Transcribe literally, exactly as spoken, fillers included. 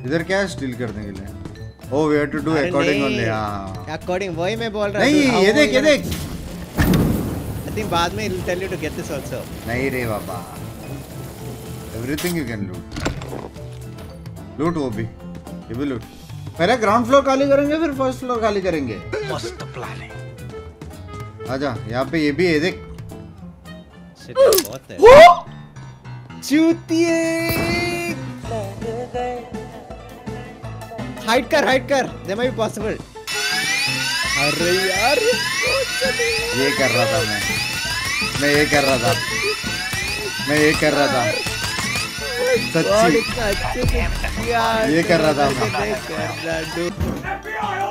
इधर क्या है स्टील करने के लिए? Oh we have to do according only. हां अकॉर्डिंग वही मैं बोल रहा हूँ। नहीं ये देख ये देख आई थिंक बाद में he'll tell you to get this also। नहीं रे बाबा, एवरीथिंग यू कैन लूट। लूट वो भी, ये भी लूट। पहले ग्राउंड फ्लोर खाली करेंगे फिर फर्स्ट फ्लोर खाली करेंगे। मस्त प्लानिंग। आजा यहाँ पे ये भी है देख। शिट बहुत है। चूतिए। हाइड कर हाइड कर, दे माय बी पॉसिबल। अरे यार ये कर रहा था मैं मैं ये कर रहा था मैं ये कर रहा था सच्ची अच्छे से ये कर रहा था मैं। कर रहा